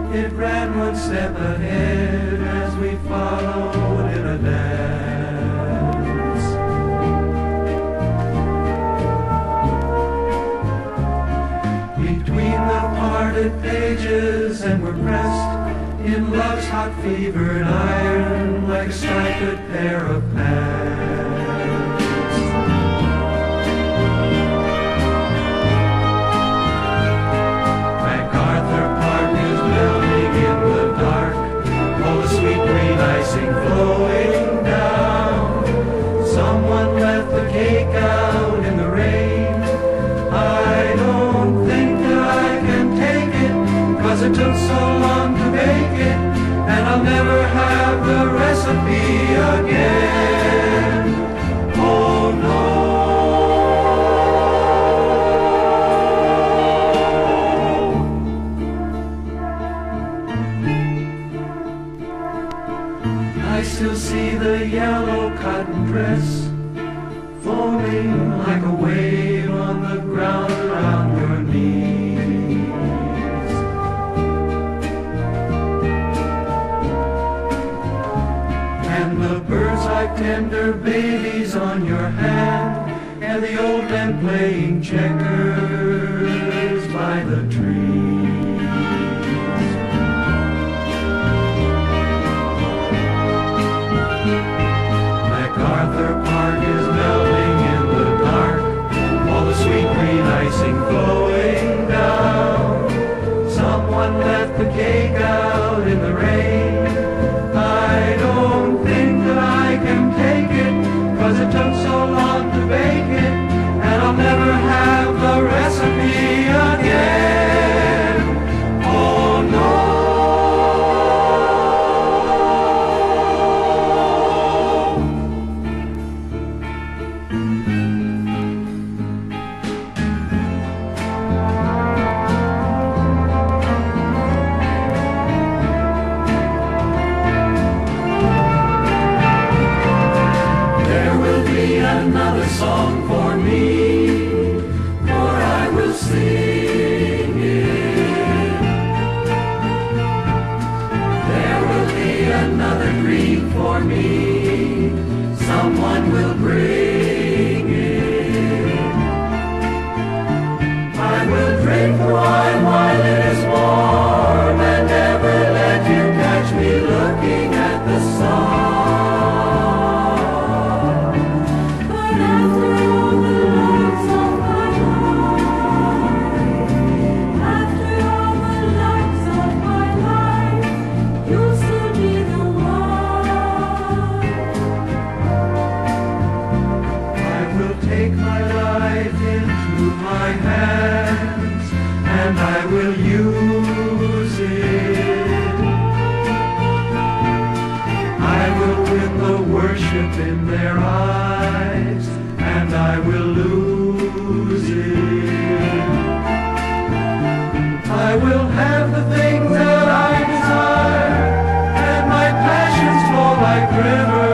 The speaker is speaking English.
It ran one step ahead as we followed in a dance. Between the parted pages and we're pressed in love's hot fevered iron like a striped pair of pants. MacArthur Park is melting in the dark, all the sweet green icing flowing down. Someone left the cake out in the rain. I don't think that I can take it, 'cause it took so long to bake it, and I'll never have the recipe again. Oh no. I still see the yellow cotton dress foaming like a wave on the ground around your knees. And the birds like tender babies on your hand, and the old men playing checkers by the trees. MacArthur Park is melting in the dark, all the sweet green icing flowing down. Someone left the cake out in the rain. I don't think that I can take it, 'cause it took so long to bake it, and I'll never have the recipe again. Oh no. Another song for me, for I will sing it. There will be another dream for me, someone will bring it. I will drink the wine while it is warm, and never let you catch me looking at the sun. Take my life into my hands, and I will use it. I will win the worship in their eyes, and I will lose it. I will have the things that I desire, and my passions flow like rivers.